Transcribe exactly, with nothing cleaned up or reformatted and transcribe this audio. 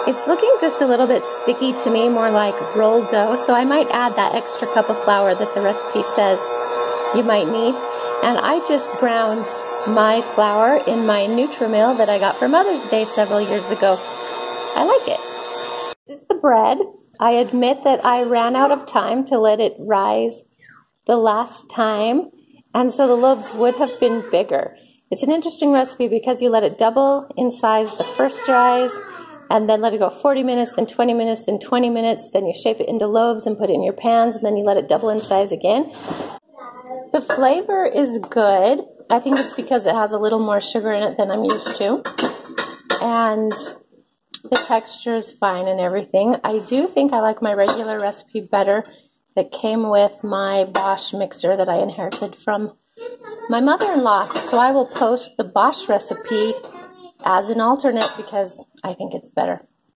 It's looking just a little bit sticky to me, more like rolled dough, so I might add that extra cup of flour that the recipe says you might need. And I just ground my flour in my Nutri-Mill that I got for Mother's Day several years ago. I like it. This is the bread. I admit that I ran out of time to let it rise the last time, and so the loaves would have been bigger. It's an interesting recipe because you let it double in size the first rise, and then let it go forty minutes, then twenty minutes, then twenty minutes, then you shape it into loaves and put it in your pans, and then you let it double in size again. The flavor is good. I think it's because it has a little more sugar in it than I'm used to. And the texture is fine and everything. I do think I like my regular recipe better that came with my Bosch mixer that I inherited from my mother-in-law. So I will post the Bosch recipe as an alternate because I think it's better.